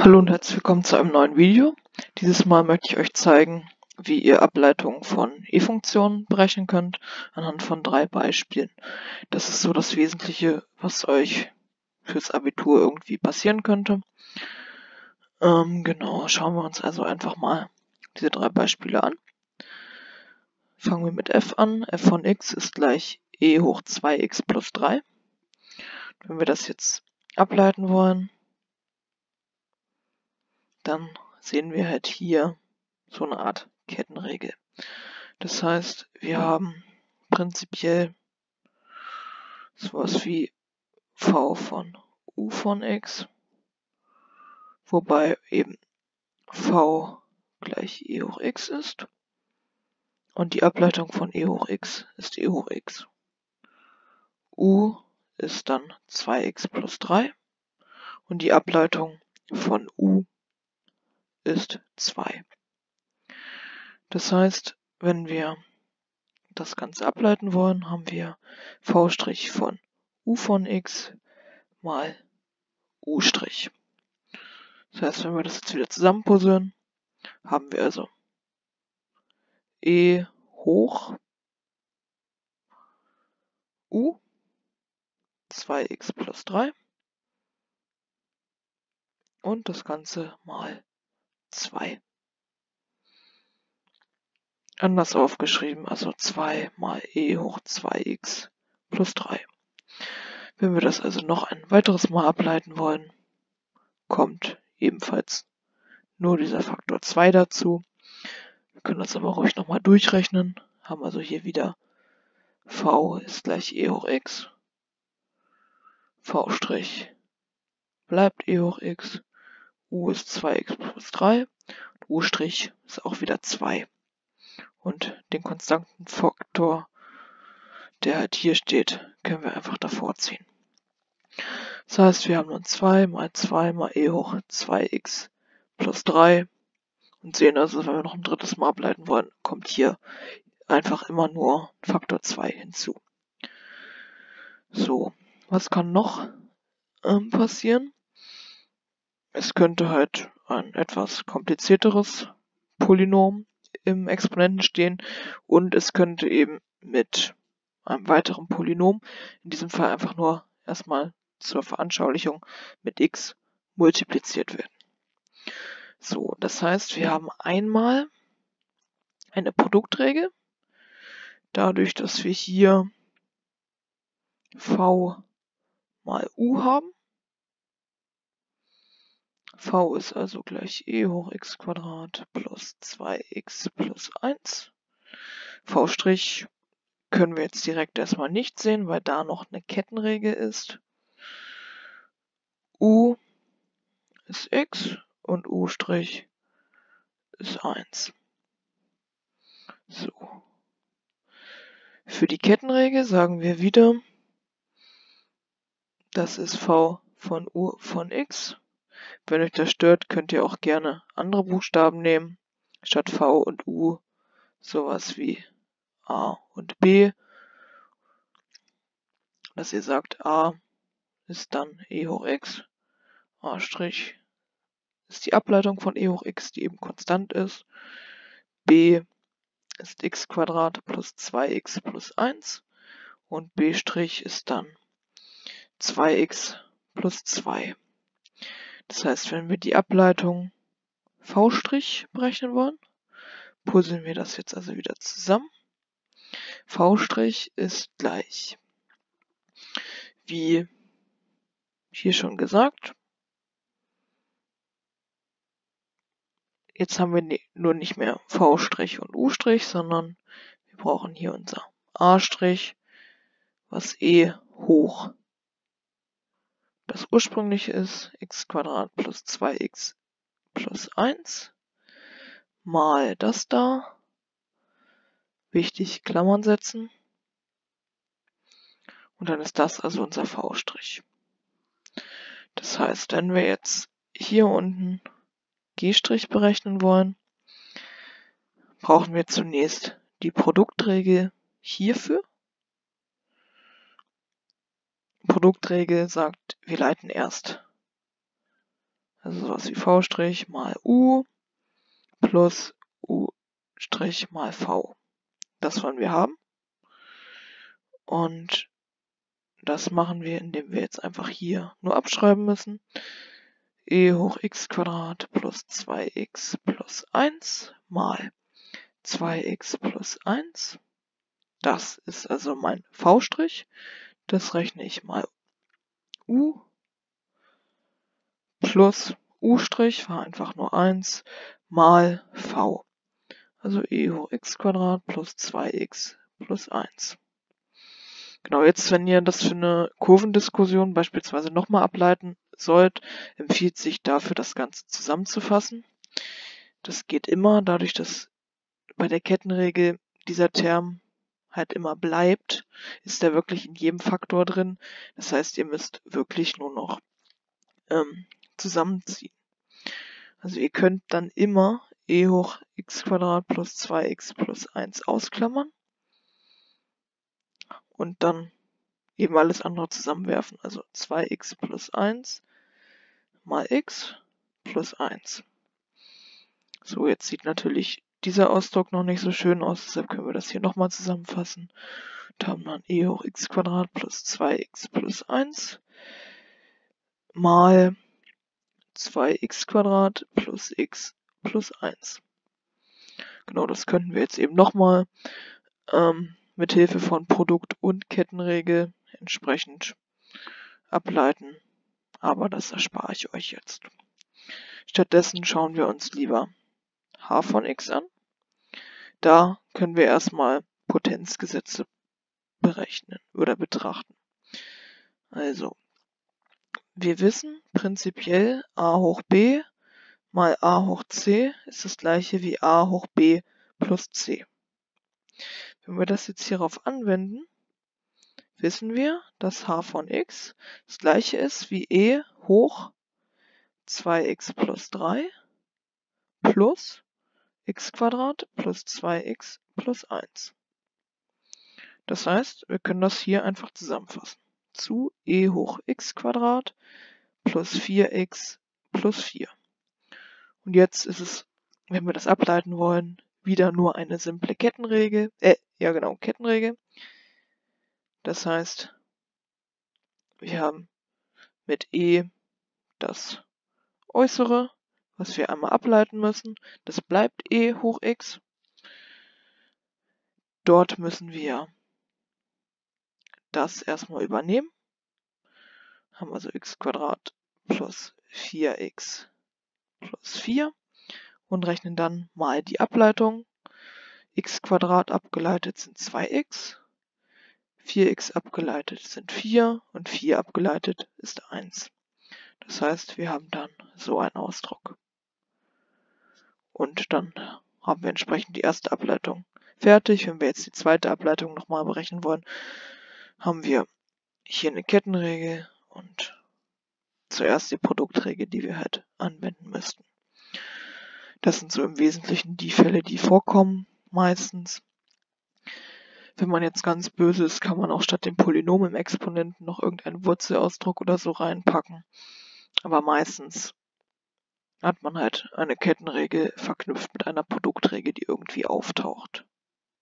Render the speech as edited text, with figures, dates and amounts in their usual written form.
Hallo und herzlich willkommen zu einem neuen Video. Dieses Mal möchte ich euch zeigen, wie ihr Ableitungen von E-Funktionen berechnen könnt, anhand von 3 Beispielen. Das ist so das Wesentliche, was euch fürs Abitur irgendwie passieren könnte. Genau, schauen wir uns also einfach mal diese 3 Beispiele an. Fangen wir mit f an. f von x ist gleich e hoch 2x plus 3. Wenn wir das jetzt ableiten wollen, dann sehen wir halt hier so eine Art Kettenregel. Das heißt, wir haben prinzipiell sowas wie v von u von x, wobei eben v gleich e hoch x ist und die Ableitung von e hoch x ist e hoch x. U ist dann 2x plus 3 und die Ableitung von u ist 2. Das heißt, wenn wir das Ganze ableiten wollen, haben wir v' von u von x mal u'. Das heißt, wenn wir das jetzt wieder zusammenpuzzeln, haben wir also e hoch u 2x plus 3 und das Ganze mal 2. Anders aufgeschrieben, also 2 mal e hoch 2x plus 3. Wenn wir das also noch ein weiteres Mal ableiten wollen, kommt ebenfalls nur dieser Faktor 2 dazu. Wir können das aber ruhig nochmal durchrechnen, haben also hier wieder v ist gleich e hoch x, v' bleibt e hoch x, u ist 2x plus 3 und u' ist auch wieder 2. Und den konstanten Faktor, der halt hier steht, können wir einfach davor ziehen. Das heißt, wir haben dann 2 mal e hoch 2x plus 3 und sehen also, wenn wir noch ein drittes Mal ableiten wollen, kommt hier einfach immer nur Faktor 2 hinzu. So, was kann noch passieren? Es könnte halt ein etwas komplizierteres Polynom im Exponenten stehen und es könnte eben mit einem weiteren Polynom, in diesem Fall einfach nur erstmal zur Veranschaulichung mit x multipliziert werden. So, das heißt, wir haben einmal eine Produktregel, dadurch, dass wir hier v mal u haben. V ist also gleich e hoch x Quadrat plus 2x plus 1. V' können wir jetzt direkt erstmal nicht sehen, weil da noch eine Kettenregel ist. U ist x und u' ist 1. So. Für die Kettenregel sagen wir wieder, das ist v von u von x. Wenn euch das stört, könnt ihr auch gerne andere Buchstaben nehmen. Statt v und u sowas wie a und b. Dass ihr sagt, a ist dann e hoch x, a' ist die Ableitung von e hoch x, die eben konstant ist. b ist x Quadrat plus 2x plus 1 und b' ist dann 2x plus 2. Das heißt, wenn wir die Ableitung v' berechnen wollen, puzzeln wir das jetzt also wieder zusammen. V' ist gleich, wie hier schon gesagt, jetzt haben wir nur nicht mehr v' und u', sondern wir brauchen hier unser a', was e hoch das ursprüngliche ist, x Quadrat plus 2x plus 1 mal das da. Wichtig, Klammern setzen. Und dann ist das also unser v'. Das heißt, wenn wir jetzt hier unten g' berechnen wollen, brauchen wir zunächst die Produktregel hierfür. Produktregel sagt, wir leiten erst Also sowas wie V' mal U plus U' mal V. Das wollen wir haben. Und das machen wir, indem wir jetzt einfach hier nur abschreiben müssen. E hoch x Quadrat plus 2x plus 1 mal 2x plus 1. Das ist also mein V'. Das rechne ich mal U plus U' war einfach nur 1 mal V. Also e hoch x Quadrat plus 2x plus 1. Genau, jetzt, wenn ihr das für eine Kurvendiskussion beispielsweise nochmal ableiten sollt, empfiehlt sich dafür, das Ganze zusammenzufassen. Das geht immer, dadurch, dass bei der Kettenregel dieser Term halt immer bleibt, ist der wirklich in jedem Faktor drin. Das heißt, ihr müsst wirklich nur noch zusammenziehen. Also ihr könnt dann immer e hoch x Quadrat plus 2x plus 1 ausklammern und dann eben alles andere zusammenwerfen. Also 2x plus 1 mal x plus 1. So, jetzt sieht natürlich dieser Ausdruck noch nicht so schön aus, deshalb können wir das hier nochmal zusammenfassen. Und haben dann e hoch x Quadrat plus 2x plus 1 mal 2x Quadrat plus x plus 1. Genau, das könnten wir jetzt eben nochmal mit Hilfe von Produkt- und Kettenregel entsprechend ableiten. Aber das erspare ich euch jetzt. Stattdessen schauen wir uns lieber h von x an. Da können wir erstmal Potenzgesetze berechnen oder betrachten. Also, wir wissen prinzipiell a hoch b mal a hoch c ist das gleiche wie a hoch b plus c. Wenn wir das jetzt hierauf anwenden, wissen wir, dass h von x das gleiche ist wie e hoch 2x plus 3 plus x Quadrat plus 2x plus 1. Das heißt, wir können das hier einfach zusammenfassen. Zu e hoch x Quadrat plus 4x plus 4. Und jetzt ist es, wenn wir das ableiten wollen, wieder nur eine simple Kettenregel. Kettenregel. Das heißt, wir haben mit e das Äußere, was wir einmal ableiten müssen. Das bleibt e hoch x. Dort müssen wir das erstmal übernehmen. Haben also x Quadrat plus 4x plus 4 und rechnen dann mal die Ableitung. X Quadrat abgeleitet sind 2x, 4x abgeleitet sind 4 und 4 abgeleitet ist 1. Das heißt, wir haben dann so einen Ausdruck. Und dann haben wir entsprechend die erste Ableitung fertig. Wenn wir jetzt die zweite Ableitung nochmal berechnen wollen, haben wir hier eine Kettenregel und zuerst die Produktregel, die wir halt anwenden müssten. Das sind so im Wesentlichen die Fälle, die vorkommen meistens. Wenn man jetzt ganz böse ist, kann man auch statt dem Polynom im Exponenten noch irgendeinen Wurzelausdruck oder so reinpacken. Aber meistens hat man halt eine Kettenregel verknüpft mit einer Produktregel, die irgendwie auftaucht.